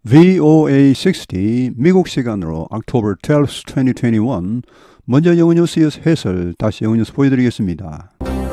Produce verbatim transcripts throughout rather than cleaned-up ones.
브이오에이 육십 미국 시간으로 October twelfth, twenty twenty-one 먼저 영어 뉴스 해설 다시 영어 뉴스 보여드리겠습니다.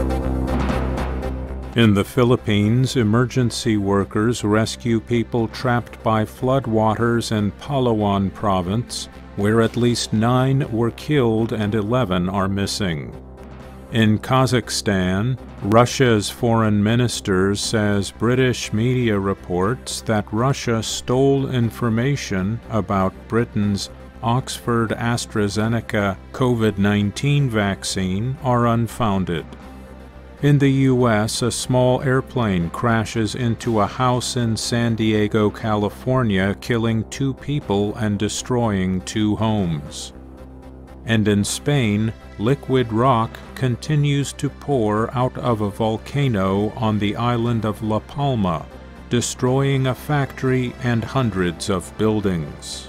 In the Philippines, emergency workers rescue people trapped by floodwaters in Palawan province, where at least nine were killed and eleven are missing. In Kazakhstan, Russia's foreign minister says British media reports that Russia stole information about Britain's Oxford AstraZeneca COVID nineteen vaccine are unfounded. In the U S, a small airplane crashes into a house in San Diego, California, killing two people and destroying two homes. And in Spain, liquid rock continues to pour out of a volcano on the island of La Palma, destroying a factory and hundreds of buildings.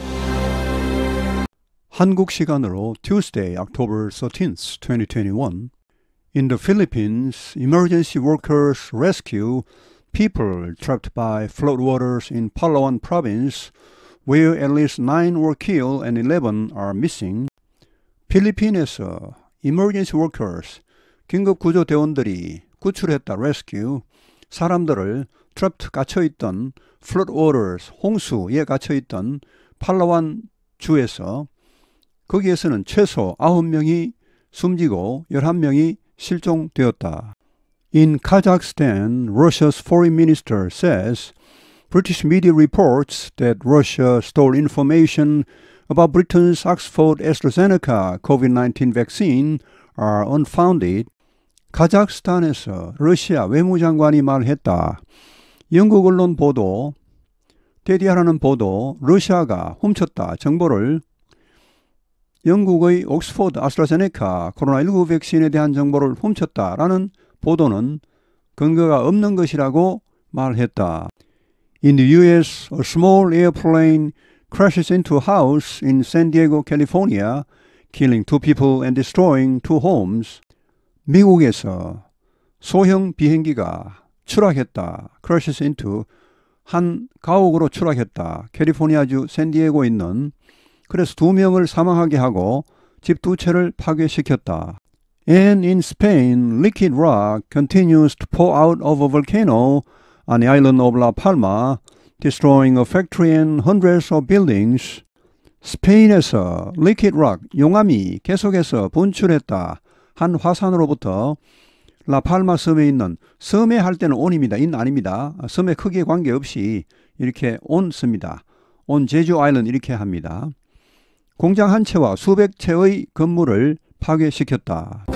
한국 시간으로 Tuesday, October thirteenth, twenty twenty-one In the Philippines, emergency workers rescue people trapped by floodwaters in Palawan province, where at least nine were killed and eleven are missing. 필리핀에서 emergency workers, 긴급 구조 대원들이 구출했다, rescue, 사람들을 trapped, 갇혀있던 floodwaters, 홍수에 갇혀있던 팔라완 주에서 거기에서는 최소 아홉 명이 숨지고 열한 명이 실종되었다. In Kazakhstan, Russia's foreign minister says British media reports that Russia stole information about Britain's Oxford AstraZeneca COVID nineteen vaccine are unfounded. 카자흐스탄에서 러시아 외무장관이 말했다. 영국 언론 보도, 데디아라는 보도, 러시아가 훔쳤다. 정보를 영국의 옥스포드 아스트라제네카 코로나십구 백신에 대한 정보를 훔쳤다라는 보도는 근거가 없는 것이라고 말했다. In the U S, a small airplane crashes into a house in San Diego, California, killing two people and destroying two homes. 미국에서 소형 비행기가 추락했다. crashes into 한 가옥으로 추락했다. 캘리포니아주 샌디에고에 있는 그래서 두 명을 사망하게 하고 집 두 채를 파괴시켰다. And in Spain, liquid rock continues to pour out of a volcano on the island of La Palma, destroying a factory and hundreds of buildings. 스페인에서 liquid rock, 용암이 계속해서 분출했다. 한 화산으로부터 라팔마 섬에 있는, 섬에 할 때는 on입니다. in 아닙니다. 섬의 크기에 관계없이 이렇게 on 씁니다. on 제주 아일랜드 이렇게 합니다. 공장 한 채와 수백 채의 건물을 파괴시켰다.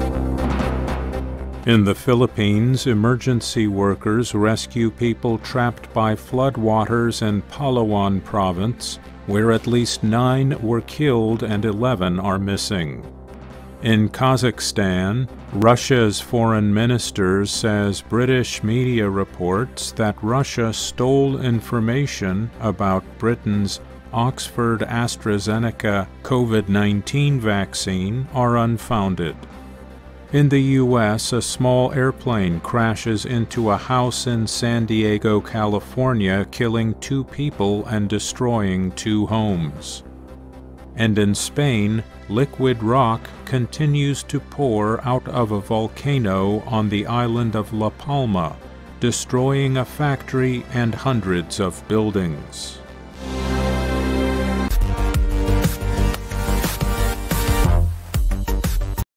In the Philippines, emergency workers rescue people trapped by floodwaters in Palawan province, where at least nine were killed and eleven are missing. In Kazakhstan, Russia's foreign minister says British media reports that Russia stole information about Britain's Oxford AstraZeneca COVID nineteen vaccine are unfounded. In the U S, a small airplane crashes into a house in San Diego, California, killing two people and destroying two homes. And in Spain, liquid rock continues to pour out of a volcano on the island of La Palma, destroying a factory and hundreds of buildings.